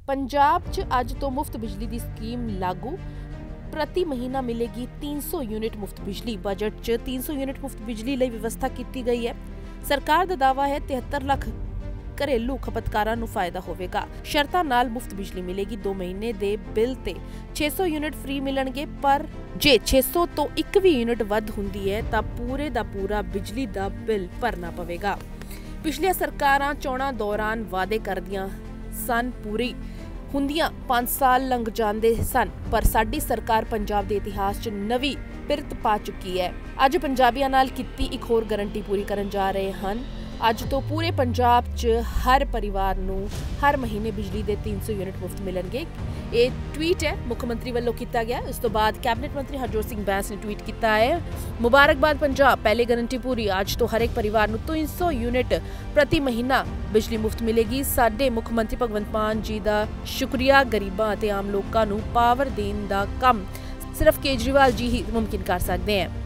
पंजाब च अज तो मुफ्त बिजली की स्कीम लागू। प्रति महीना मिलेगी 300 यूनिट मुफ्त बिजली। बजट च 300 यूनिट मुफ्त बिजली लई व्यवस्था की गई है। सरकार का दावा है 73 लाख घरेलू खपतकारां नूं फायदा होवेगा। शर्तां नाल मुफ्त बिजली मिलेगी। 2 महीने दे बिल ते 600 यूनिट फ्री मिलणगे, पर जे 600 तो 1 भी यूनिट वध हुंदी है तां पूरे दा पूरा बिजली दा बिल भरना पवेगा। पिछलियां सरकारां चोणां दौरान वादे करदियां सन, पूरी हुंदियां 5 साल लंघ जांदे सन, पर साडी सरकार पंजाब दे इतिहास च नवी पिरत पा चुकी है। अज पंजाबियां नाल कीती एक होर गारंटी पूरी करन जा रहे हन। अज तो पूरे पंजाब च हर परिवार नूं हर महीने बिजली दे 300 यूनिट मुफ्त मिलणगे। ये ट्वीट है मुख्यमंत्री वालों किया गया। इस तो बाद कैबिनेट मंत्री हरजोत सिंह बैंस ने ट्वीट किया है, मुबारकबाद पंजाब, पहले गारंटी पूरी। अज तो हर एक परिवार नूं 300 यूनिट प्रति महीना बिजली मुफ्त मिलेगी। साडे मुख्यमंत्री भगवंत मान जी का शुक्रिया। गरीबां ते आम लोकां नूं पावर देण दा काम सिर्फ केजरीवाल जी ही मुमकिन कर सकते हैं।